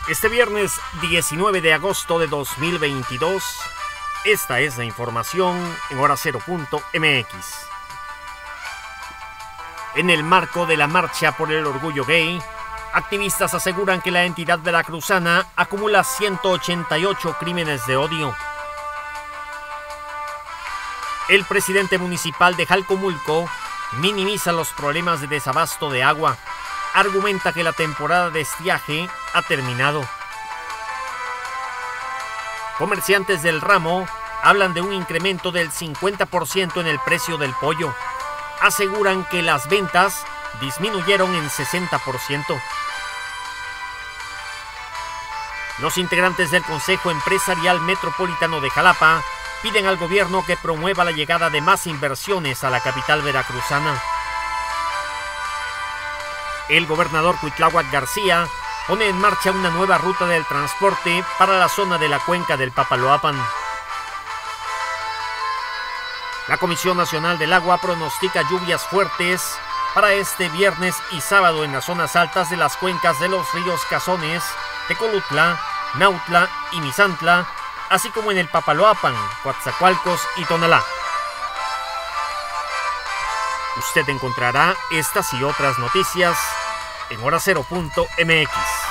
Este viernes 19 de agosto de 2022, esta es la información en hora0.mx. En el marco de la marcha por el orgullo gay, activistas aseguran que la entidad veracruzana acumula 188 crímenes de odio. El presidente municipal de Jalcomulco minimiza los problemas de desabasto de agua. Argumenta que la temporada de estiaje ha terminado. Comerciantes del ramo hablan de un incremento del 50% en el precio del pollo. Aseguran que las ventas disminuyeron en 60%. Los integrantes del Consejo Empresarial Metropolitano de Jalapa piden al gobierno que promueva la llegada de más inversiones a la capital veracruzana. El gobernador Cuitláhuac García pone en marcha una nueva ruta del transporte para la zona de la cuenca del Papaloapan. La Comisión Nacional del Agua pronostica lluvias fuertes para este viernes y sábado en las zonas altas de las cuencas de los ríos Cazones, Tecolutla, Nautla y Misantla, así como en el Papaloapan, Coatzacoalcos y Tonalá. Usted encontrará estas y otras noticias en hora0.mx.